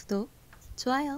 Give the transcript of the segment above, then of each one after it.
구독, 좋아요.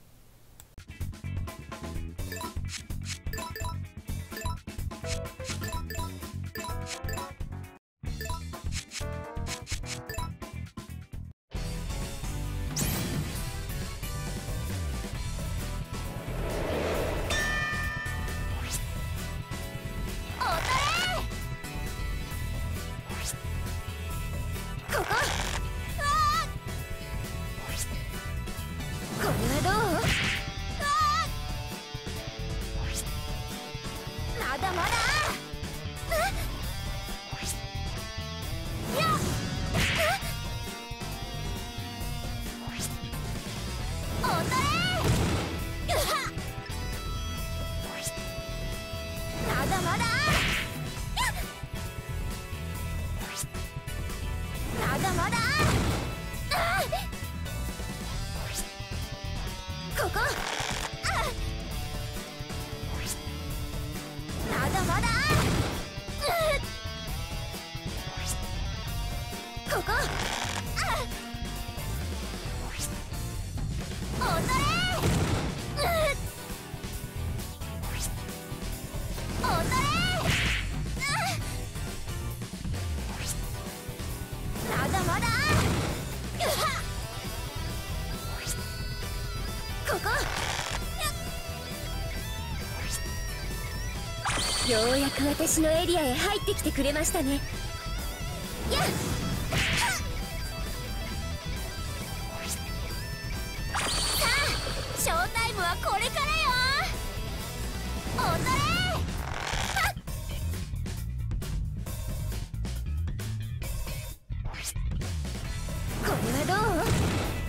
ようやく私のエリアへ入ってきてくれましたね。やっさあ、ショータイムはこれからよ。踊れ。これはどう？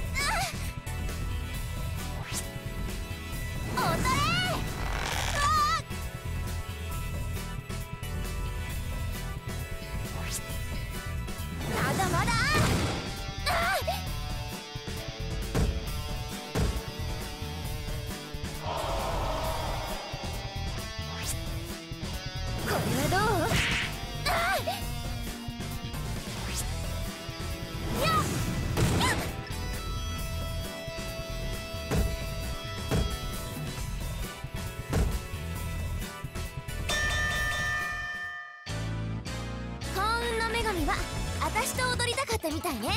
私と踊りたかったみたいね。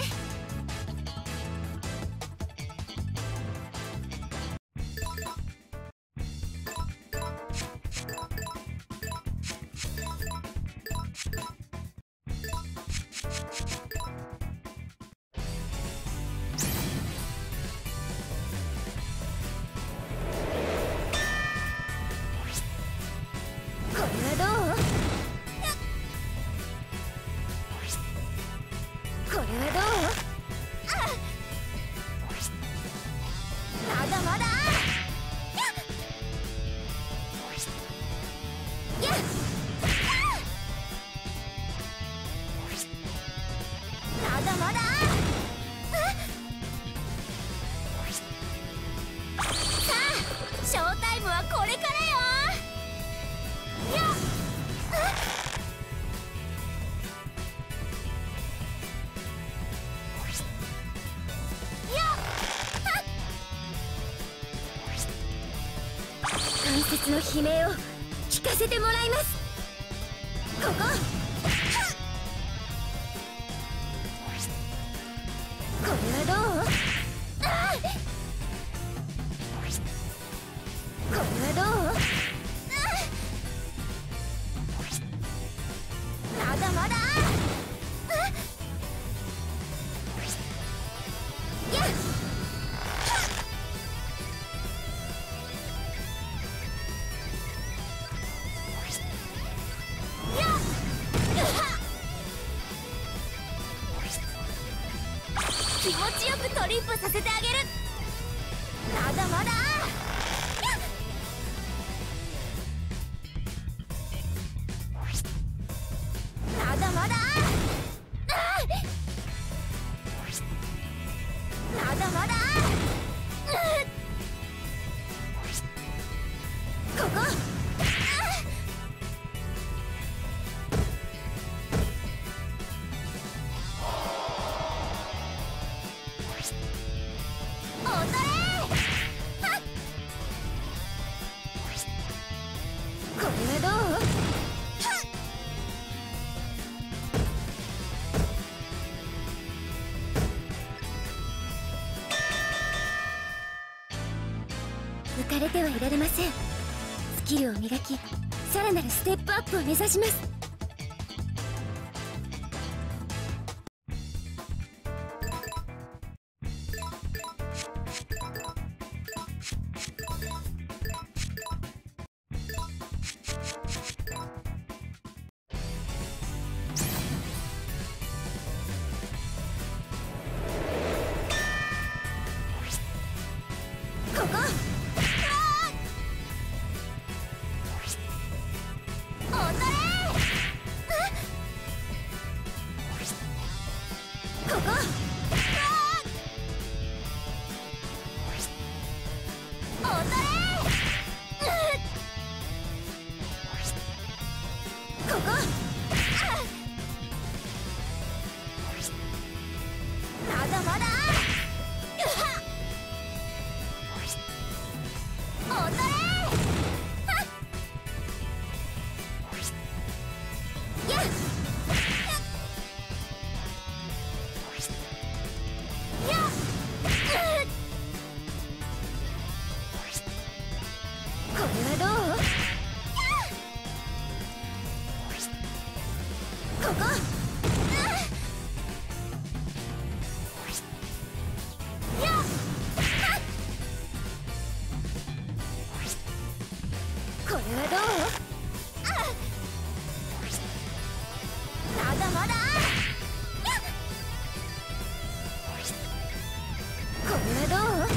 関節の悲鳴を聞かせてもらいます。こここれはどう？これはどう？まだまだ。やっ気持ちよくトリップさせてあげる。まだまだ。まだまだ。まだまだ。ここ踊れはっ。これはどう？浮かれてはいられません。スキルを磨き、さらなるステップアップを目指します。ここまだまだこれはどう？まだまだこれはどう？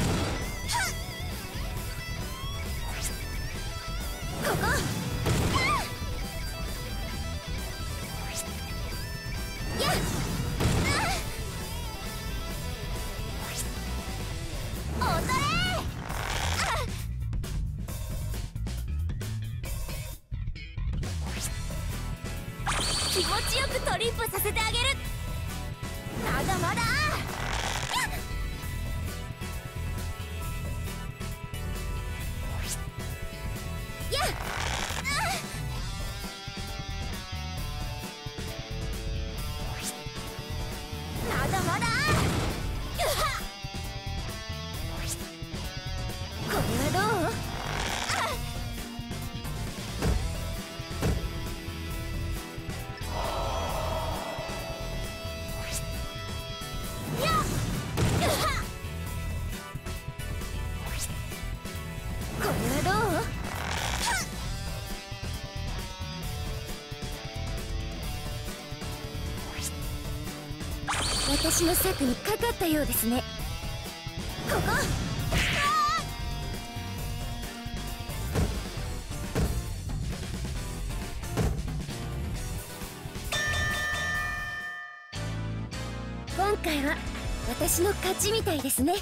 ここ気持ちよくトリップさせてあげる。まだまだまだまだこれはどう？私の策にかかったようですね。ここ今回は私の勝ちみたいですね。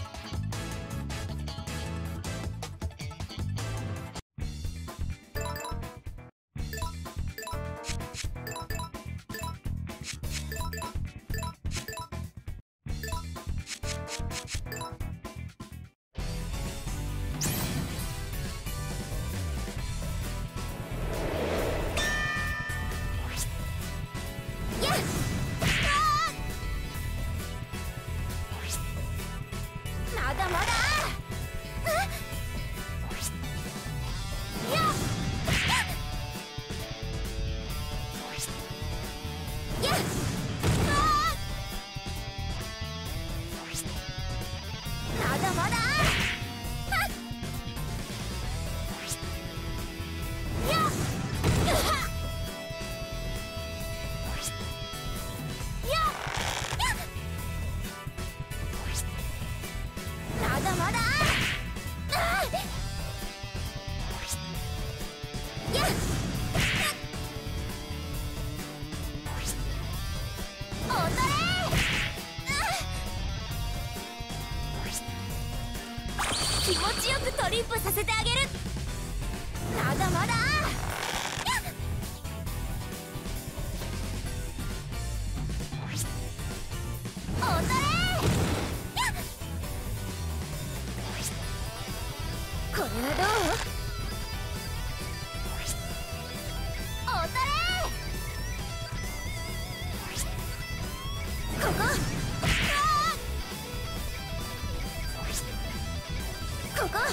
まだまだまだまだ気持ちよくトリップさせてあげる。まだまだこれはどう？おたれ！ここ！ここ！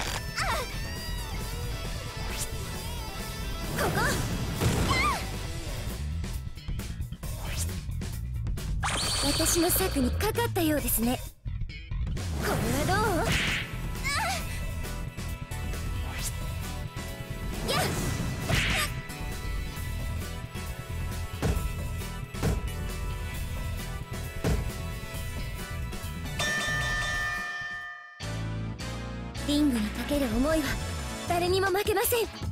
ここ！私の策にかかったようですね。これはどう？やっ！リングにかける思いは誰にも負けません。